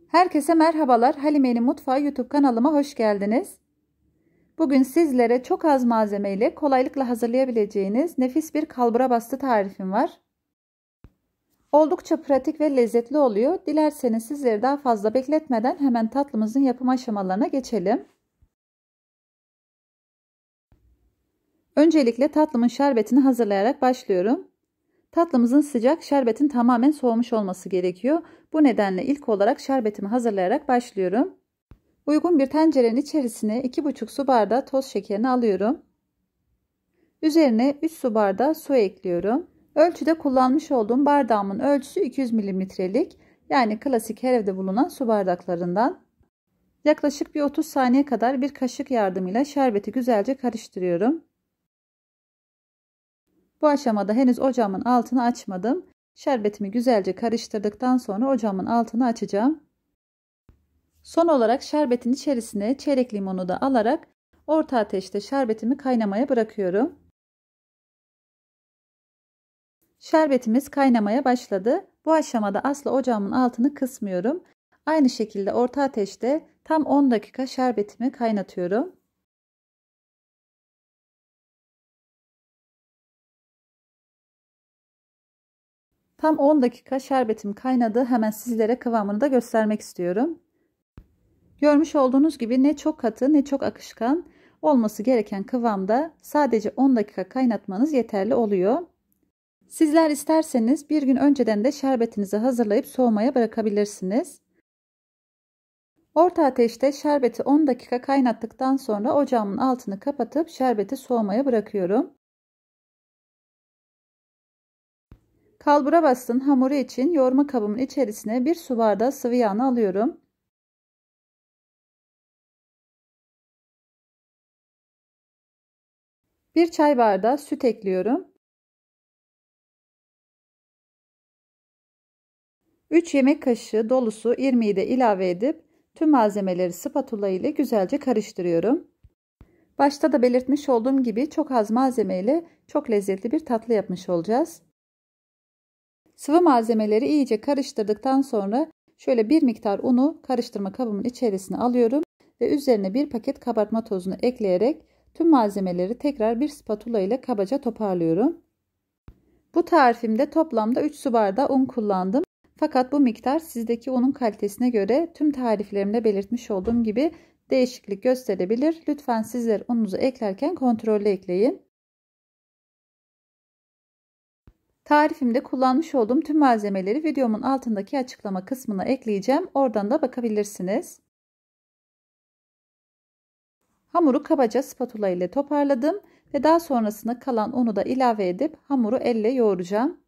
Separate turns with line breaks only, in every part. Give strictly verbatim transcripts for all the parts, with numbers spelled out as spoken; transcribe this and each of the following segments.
Herkese merhabalar. Halime'nin Mutfağı YouTube kanalıma hoş geldiniz. Bugün sizlere çok az malzemeyle kolaylıkla hazırlayabileceğiniz nefis bir kalbura bastı tarifim var. Oldukça pratik ve lezzetli oluyor. Dilerseniz sizleri daha fazla bekletmeden hemen tatlımızın yapım aşamalarına geçelim. Öncelikle tatlımın şerbetini hazırlayarak başlıyorum. Tatlımızın sıcak, şerbetin tamamen soğumuş olması gerekiyor. Bu nedenle ilk olarak şerbetimi hazırlayarak başlıyorum. Uygun bir tencerenin içerisine iki buçuk su bardağı toz şekerini alıyorum. Üzerine üç su bardağı su ekliyorum. Ölçüde kullanmış olduğum bardağımın ölçüsü iki yüz milimetrelik, yani klasik her evde bulunan su bardaklarından. Yaklaşık bir otuz saniye kadar bir kaşık yardımıyla şerbeti güzelce karıştırıyorum. Bu aşamada henüz ocağımın altını açmadım. Şerbetimi güzelce karıştırdıktan sonra ocağımın altını açacağım. Son olarak şerbetin içerisine çeyrek limonu da alarak orta ateşte şerbetimi kaynamaya bırakıyorum. Şerbetimiz kaynamaya başladı. Bu aşamada asla ocağımın altını kısmıyorum. Aynı şekilde orta ateşte tam on dakika şerbetimi kaynatıyorum. Tam on dakika şerbetim kaynadı. Hemen sizlere kıvamını da göstermek istiyorum. Görmüş olduğunuz gibi ne çok katı ne çok akışkan, olması gereken kıvamda, sadece on dakika kaynatmanız yeterli oluyor. Sizler isterseniz bir gün önceden de şerbetinizi hazırlayıp soğumaya bırakabilirsiniz. Orta ateşte şerbeti on dakika kaynattıktan sonra ocağımın altını kapatıp şerbeti soğumaya bırakıyorum. Kalbura bastığın hamuru için yoğurma kabımın içerisine bir su bardağı sıvı yağını alıyorum. bir çay bardağı süt ekliyorum. üç yemek kaşığı dolusu irmiği de ilave edip tüm malzemeleri spatula ile güzelce karıştırıyorum. Başta da belirtmiş olduğum gibi çok az malzemeyle çok lezzetli bir tatlı yapmış olacağız. Sıvı malzemeleri iyice karıştırdıktan sonra şöyle bir miktar unu karıştırma kabımın içerisine alıyorum ve üzerine bir paket kabartma tozunu ekleyerek tüm malzemeleri tekrar bir spatula ile kabaca toparlıyorum. Bu tarifimde toplamda üç su bardağı un kullandım. Fakat bu miktar sizdeki unun kalitesine göre tüm tariflerimde belirtmiş olduğum gibi değişiklik gösterebilir. Lütfen sizler ununuzu eklerken kontrollü ekleyin. Tarifimde kullanmış olduğum tüm malzemeleri videomun altındaki açıklama kısmına ekleyeceğim. Oradan da bakabilirsiniz. Hamuru kabaca spatula ile toparladım ve daha sonrasında kalan unu da ilave edip hamuru elle yoğuracağım.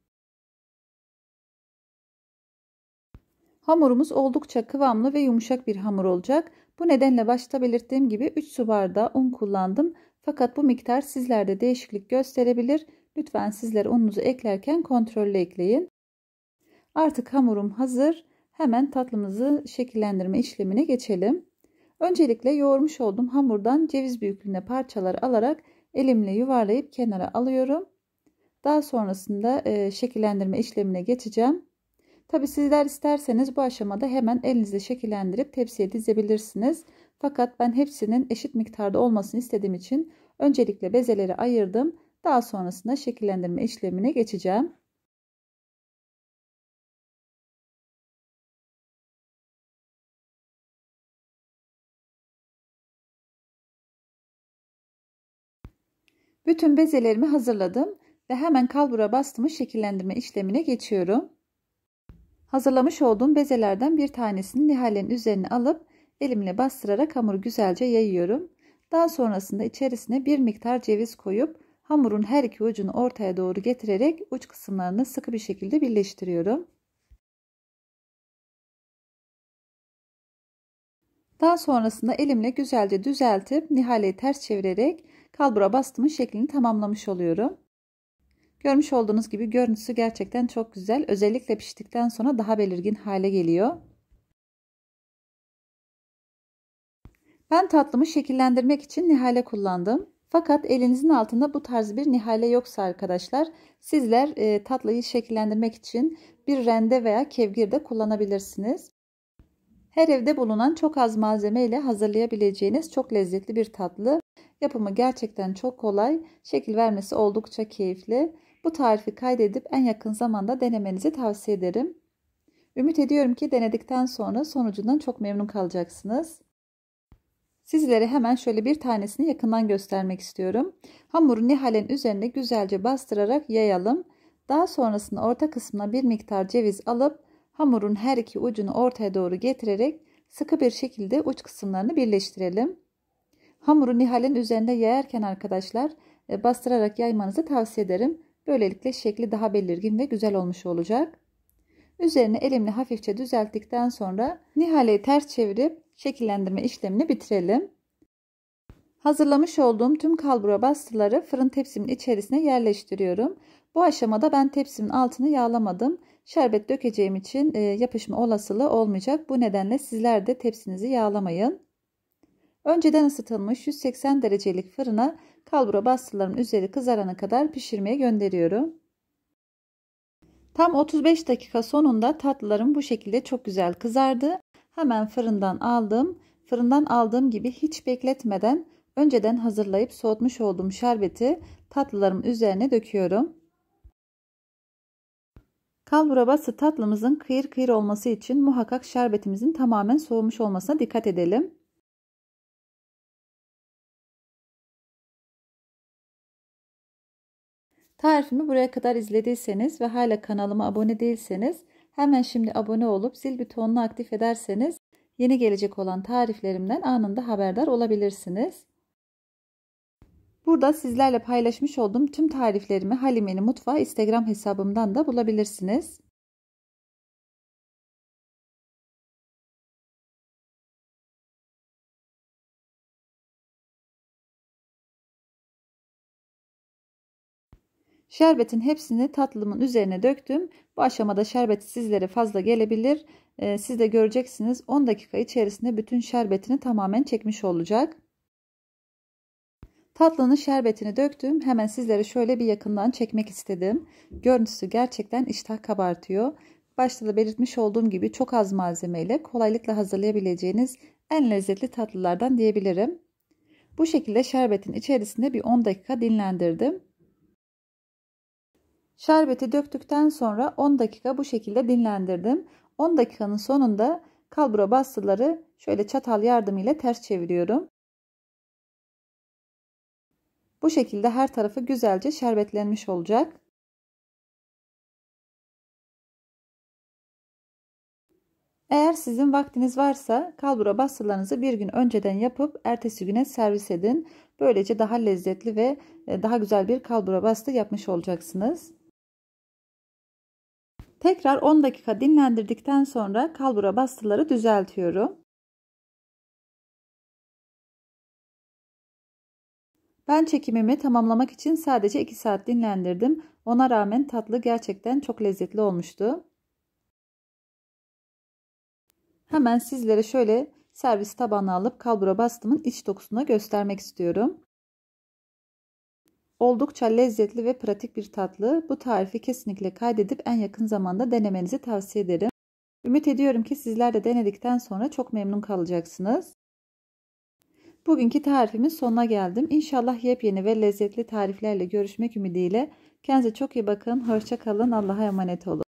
Hamurumuz oldukça kıvamlı ve yumuşak bir hamur olacak. Bu nedenle başta belirttiğim gibi üç su bardağı un kullandım. Fakat bu miktar sizlerde değişiklik gösterebilir. Lütfen sizler ununuzu eklerken kontrollü ekleyin. Artık hamurum hazır. Hemen tatlımızı şekillendirme işlemine geçelim. Öncelikle yoğurmuş olduğum hamurdan ceviz büyüklüğünde parçalar alarak elimle yuvarlayıp kenara alıyorum. Daha sonrasında şekillendirme işlemine geçeceğim. Tabi sizler isterseniz bu aşamada hemen elinizle şekillendirip tepsiye dizebilirsiniz. Fakat ben hepsinin eşit miktarda olmasını istediğim için öncelikle bezeleri ayırdım. Daha sonrasında şekillendirme işlemine geçeceğim. Bütün bezelerimi hazırladım ve hemen kalbura bastımı şekillendirme işlemine geçiyorum. Hazırlamış olduğum bezelerden bir tanesini nihalenin üzerine alıp elimle bastırarak hamuru güzelce yayıyorum. Daha sonrasında içerisine bir miktar ceviz koyup hamurun her iki ucunu ortaya doğru getirerek uç kısımlarını sıkı bir şekilde birleştiriyorum. Daha sonrasında elimle güzelce düzeltip nihaleyi ters çevirerek kalbura bastımın şeklini tamamlamış oluyorum. Görmüş olduğunuz gibi görüntüsü gerçekten çok güzel. Özellikle piştikten sonra daha belirgin hale geliyor. Ben tatlımı şekillendirmek için nihale kullandım. Fakat elinizin altında bu tarz bir nihale yoksa arkadaşlar, sizler e, tatlıyı şekillendirmek için bir rende veya kevgir de kullanabilirsiniz. Her evde bulunan çok az malzeme ile hazırlayabileceğiniz çok lezzetli bir tatlı. Yapımı gerçekten çok kolay, şekil vermesi oldukça keyifli. Bu tarifi kaydedip en yakın zamanda denemenizi tavsiye ederim. Ümit ediyorum ki denedikten sonra sonucundan çok memnun kalacaksınız. Sizlere hemen şöyle bir tanesini yakından göstermek istiyorum. Hamuru nihalenin üzerine güzelce bastırarak yayalım. Daha sonrasında orta kısmına bir miktar ceviz alıp hamurun her iki ucunu ortaya doğru getirerek sıkı bir şekilde uç kısımlarını birleştirelim. Hamuru nihalenin üzerinde yayarken arkadaşlar bastırarak yaymanızı tavsiye ederim. Böylelikle şekli daha belirgin ve güzel olmuş olacak. Üzerine elimle hafifçe düzelttikten sonra nihaleyi ters çevirip şekillendirme işlemini bitirelim. Hazırlamış olduğum tüm kalbura bastıları fırın tepsimin içerisine yerleştiriyorum. Bu aşamada ben tepsimin altını yağlamadım. Şerbet dökeceğim için yapışma olasılığı olmayacak. Bu nedenle sizler de tepsinizi yağlamayın. Önceden ısıtılmış yüz seksen derecelik fırına kalbura bastılarımın üzeri kızarana kadar pişirmeye gönderiyorum. Tam otuz beş dakika sonunda tatlılarım bu şekilde çok güzel kızardı. Hemen fırından aldım. Fırından aldığım gibi hiç bekletmeden önceden hazırlayıp soğutmuş olduğum şerbeti tatlılarımın üzerine döküyorum. Kalbura bastı tatlımızın kıyır kıyır olması için muhakkak şerbetimizin tamamen soğumuş olmasına dikkat edelim. Tarifimi buraya kadar izlediyseniz ve hala kanalıma abone değilseniz hemen şimdi abone olup zil butonunu aktif ederseniz yeni gelecek olan tariflerimden anında haberdar olabilirsiniz. Burada sizlerle paylaşmış olduğum tüm tariflerimi Halimeni Mutfağı Instagram hesabımdan da bulabilirsiniz. Şerbetin hepsini tatlımın üzerine döktüm. Bu aşamada şerbeti sizlere fazla gelebilir. Ee, siz de göreceksiniz on dakika içerisinde bütün şerbetini tamamen çekmiş olacak. Tatlının şerbetini döktüm. Hemen sizlere şöyle bir yakından çekmek istedim. Görüntüsü gerçekten iştah kabartıyor. Başta da belirtmiş olduğum gibi çok az malzemeyle kolaylıkla hazırlayabileceğiniz en lezzetli tatlılardan diyebilirim. Bu şekilde şerbetin içerisinde bir on dakika dinlendirdim. Şerbeti döktükten sonra on dakika bu şekilde dinlendirdim. on dakikanın sonunda kalbura bastıları şöyle çatal yardımıyla ters çeviriyorum. Bu şekilde her tarafı güzelce şerbetlenmiş olacak. Eğer sizin vaktiniz varsa kalbura bastılarınızı bir gün önceden yapıp ertesi güne servis edin. Böylece daha lezzetli ve daha güzel bir kalbura bastı yapmış olacaksınız. Tekrar on dakika dinlendirdikten sonra kalbura bastıları düzeltiyorum. Ben çekimimi tamamlamak için sadece iki saat dinlendirdim. Ona rağmen tatlı gerçekten çok lezzetli olmuştu. Hemen sizlere şöyle servis tabağına alıp kalbura bastımın iç dokusunu göstermek istiyorum. Oldukça lezzetli ve pratik bir tatlı. Bu tarifi kesinlikle kaydedip en yakın zamanda denemenizi tavsiye ederim. Ümit ediyorum ki sizler de denedikten sonra çok memnun kalacaksınız. Bugünkü tarifimin sonuna geldim. İnşallah yepyeni ve lezzetli tariflerle görüşmek ümidiyle. Kendinize çok iyi bakın. Hoşça kalın. Allah'a emanet olun.